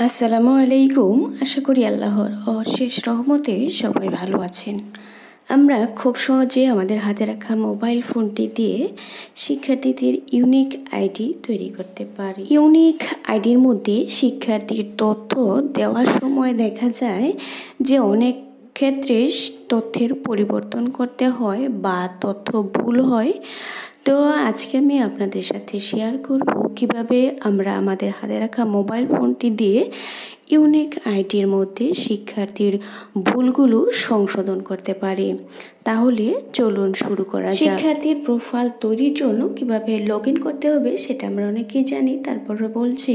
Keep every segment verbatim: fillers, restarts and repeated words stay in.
আসসালামু আলাইকুম। আশা করি আল্লাহর অশেষ রহমতে সবাই ভালো আছেন। আমরা খুব সহজে আমাদের হাতে রাখা মোবাইল ফোনটি দিয়ে শিক্ষার্থীদের ইউনিক আইডি তৈরি করতে পারি। ইউনিক আইডির মধ্যে শিক্ষার্থীর তথ্য দেওয়ার সময় দেখা যায় যে অনেক ক্ষেত্রে তথ্যের পরিবর্তন করতে হয় বা তথ্য ভুল হয়। তো আজকে আমি আপনাদের সাথে শেয়ার করব কিভাবে আমরা আমাদের হাতে রাখা মোবাইল ফোনটি দিয়ে ইউনিক আইডির মধ্যে শিক্ষার্থীর ভুলগুলো সংশোধন করতে পারি। তাহলে চলুন শুরু করা যাক। শিক্ষার্থীর প্রোফাইল তৈরির জন্য কিভাবে লগ ইন করতে হবে সেটা আমরা অনেকেই জানি, তারপরে বলছি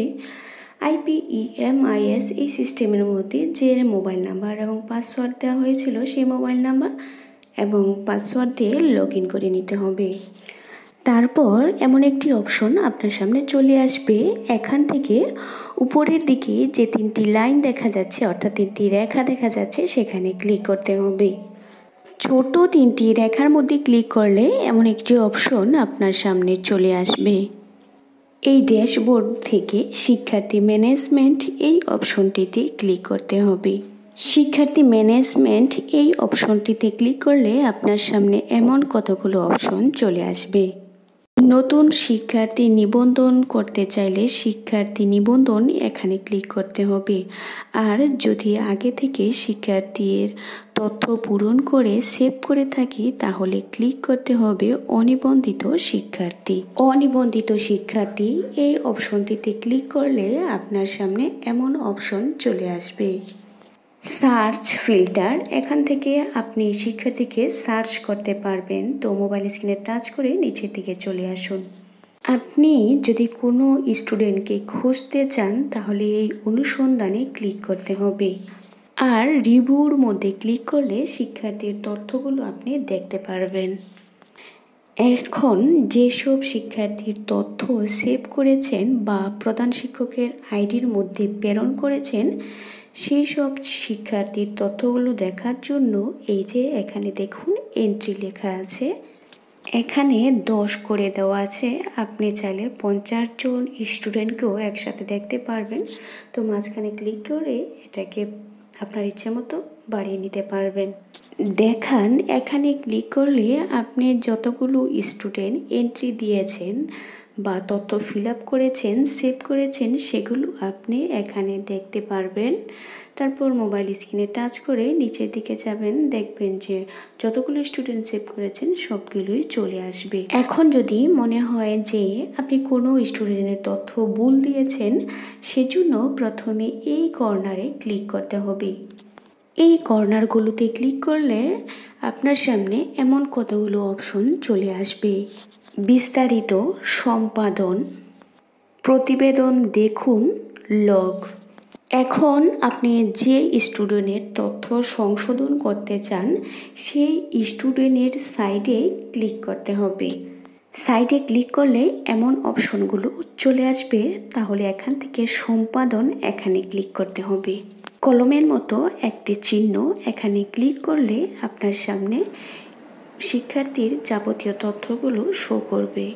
আইপিইএমআইএস এই সিস্টেমের মধ্যে যে মোবাইল নাম্বার এবং পাসওয়ার্ড দেওয়া হয়েছিল সেই মোবাইল নাম্বার এবং পাসওয়ার্ড দিয়ে লগ ইন করে নিতে হবে। তারপর এমন একটি অপশন আপনার সামনে চলে আসবে। এখান থেকে উপরের দিকে যে তিনটি লাইন দেখা যাচ্ছে অর্থাৎ তিনটি রেখা দেখা যাচ্ছে সেখানে ক্লিক করতে হবে। ছোট তিনটি রেখার মধ্যে ক্লিক করলে এমন একটি অপশন আপনার সামনে চলে আসবে। এই ড্যাশবোর্ড থেকে শিক্ষার্থী ম্যানেজমেন্ট এই অপশনটিতে ক্লিক করতে হবে। শিক্ষার্থী ম্যানেজমেন্ট এই অপশনটিতে ক্লিক করলে আপনার সামনে এমন কতগুলো অপশন চলে আসবে। নতুন শিক্ষার্থী নিবন্ধন করতে চাইলে শিক্ষার্থী নিবন্ধন এখানে ক্লিক করতে হবে। আর যদি আগে থেকে শিক্ষার্থীর তথ্য পূরণ করে সেভ করে থাকি তাহলে ক্লিক করতে হবে অনিবন্ধিত শিক্ষার্থী। অনিবন্ধিত শিক্ষার্থী এই অপশনটিতে ক্লিক করলে আপনার সামনে এমন অপশন চলে আসবে। সার্চ ফিল্টার, এখান থেকে আপনি শিক্ষার্থীকে সার্চ করতে পারবেন। তো মোবাইল স্ক্রিনে টাচ করে নিচের দিকে চলে আসুন। আপনি যদি কোনো স্টুডেন্টকে খুঁজতে চান তাহলে এই অনুসন্ধানে ক্লিক করতে হবে। আর রিভিউর মধ্যে ক্লিক করলে শিক্ষার্থীর তথ্যগুলো আপনি দেখতে পারবেন। এখন যেসব শিক্ষার্থীর তথ্য সেভ করেছেন বা প্রধান শিক্ষকের আইডির মধ্যে প্রেরণ করেছেন সেই সব শিক্ষার্থীর তথ্যগুলো দেখার জন্য এই যে এখানে দেখুন এন্ট্রি লেখা আছে, এখানে দশ করে দেওয়া আছে। আপনি চাইলে পঞ্চাশ জন স্টুডেন্টকেও একসাথে দেখতে পারবেন। তো মাঝখানে ক্লিক করে এটাকে আপনার ইচ্ছে মতো বাড়িয়ে নিতে পারবেন। দেখান, এখানে ক্লিক করলে আপনি যতগুলো স্টুডেন্ট এন্ট্রি দিয়েছেন বা তথ্য ফিল আপ করেছেন সেভ করেছেন সেগুলো আপনি এখানে দেখতে পারবেন। তারপর মোবাইল স্ক্রিনে টাচ করে নিচের দিকে যাবেন, দেখবেন যে যতগুলো স্টুডেন্ট সেভ করেছেন সবগুলোই চলে আসবে। এখন যদি মনে হয় যে আপনি কোনো স্টুডেন্টের তথ্য ভুল দিয়েছেন সেজন্য প্রথমে এই কর্নারে ক্লিক করতে হবে। এই কর্নারগুলোতে ক্লিক করলে আপনার সামনে এমন কতগুলো অপশন চলে আসবে। বিস্তারিত, সম্পাদন, প্রতিবেদন দেখুন, লগ। এখন আপনি যে স্টুডেন্টের তথ্য সংশোধন করতে চান সেই স্টুডেন্টের সাইডে ক্লিক করতে হবে। সাইডে ক্লিক করলে এমন অপশনগুলো চলে আসবে। তাহলে এখান থেকে সম্পাদন এখানে ক্লিক করতে হবে। কলমের মতো একটি চিহ্ন এখানে ক্লিক করলে আপনার সামনে শিক্ষার্থীর যাবতীয় তথ্যগুলো শো করবে।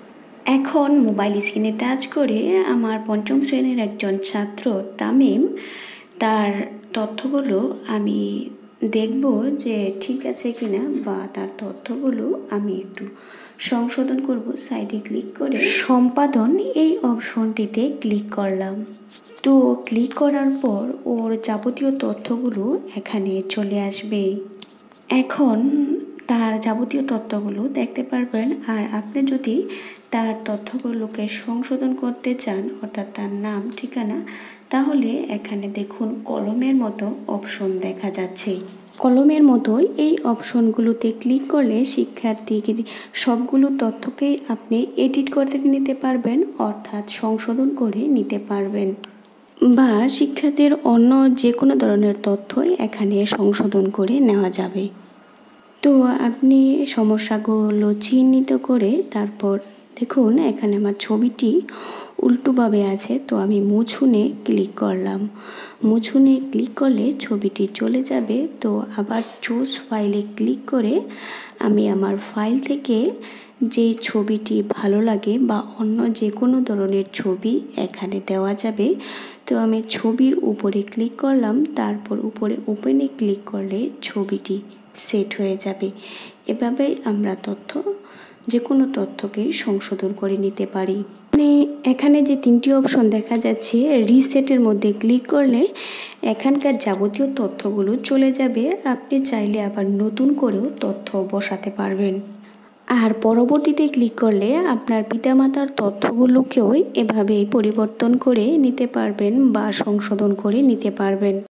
এখন মোবাইল স্ক্রিনে টাচ করে আমার পঞ্চম শ্রেণীর একজন ছাত্র তামিম, তার তথ্যগুলো আমি দেখব যে ঠিক আছে কিনা বা তার তথ্যগুলো আমি একটু সংশোধন করব। সাইডে ক্লিক করে সম্পাদন এই অপশনটিতে ক্লিক করলাম। তো ক্লিক করার পর ওর যাবতীয় তথ্যগুলো এখানে চলে আসবে। এখন তার যাবতীয় তথ্যগুলো দেখতে পারবেন। আর আপনি যদি তার তথ্যগুলোকে সংশোধন করতে চান অর্থাৎ তার নাম, ঠিকানা, তাহলে এখানে দেখুন কলমের মতো অপশন দেখা যাচ্ছে। কলমের মতো এই অপশনগুলোতে ক্লিক করলে শিক্ষার্থীর সবগুলো তথ্যকেই আপনি এডিট করতে নিতে পারবেন অর্থাৎ সংশোধন করে নিতে পারবেন বা শিক্ষার্থীর অন্য যে কোনো ধরনের তথ্যই এখানে সংশোধন করে নেওয়া যাবে। তো আপনি সমস্যাগুলো চিহ্নিত করে তারপর দেখুন এখানে আমার ছবিটি উল্টোভাবে আছে, তো আমি মুছুনে ক্লিক করলাম। মুছুনে ক্লিক করলে ছবিটি চলে যাবে। তো আবার চুজ ফাইলে ক্লিক করে আমি আমার ফাইল থেকে যে ছবিটি ভালো লাগে বা অন্য যে কোনো ধরনের ছবি এখানে দেওয়া যাবে। তো তো আমি ছবির উপরে ক্লিক করলাম, তারপর উপরে ওপেনে ক্লিক করলে ছবিটি সেট হয়ে যাবে। এভাবেই আমরা তথ্য যে কোনো তথ্যকে সংশোধন করে নিতে পারি। মানে এখানে যে তিনটি অপশন দেখা যাচ্ছে, রিসেটের মধ্যে ক্লিক করলে এখানকার যাবতীয় তথ্যগুলো চলে যাবে। আপনি চাইলে আবার নতুন করেও তথ্য বসাতে পারবেন। আর পরবর্তীতে ক্লিক করলে আপনার পিতামাতার তথ্যগুলোকেও এভাবে পরিবর্তন করে নিতে পারবেন বা সংশোধন করে নিতে পারবেন।